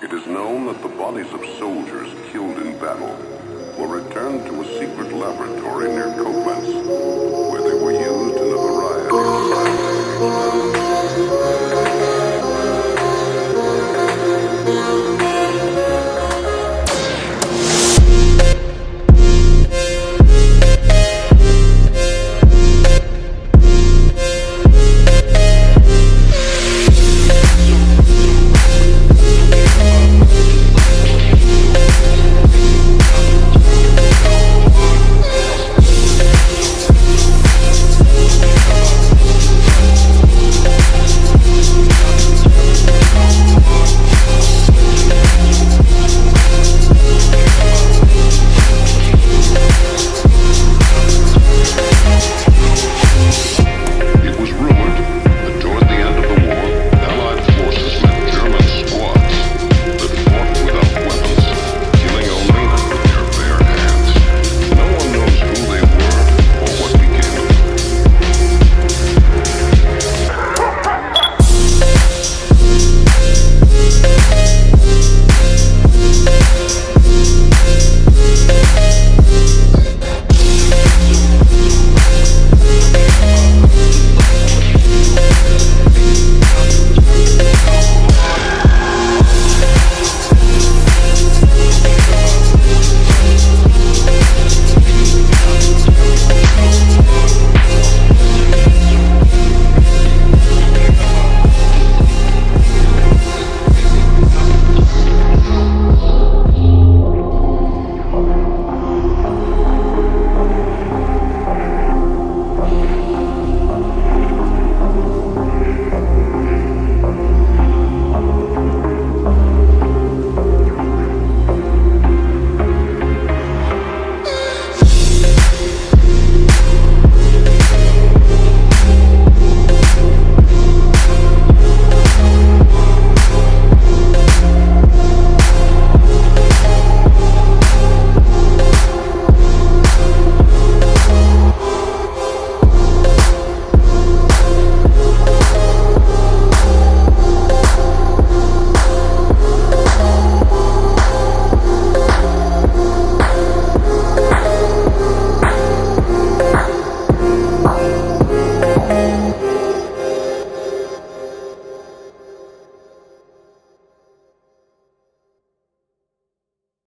It is known that the bodies of soldiers killed in battle were returned to a secret laboratory near Koblenz, where they were used in a variety of scientific experiments.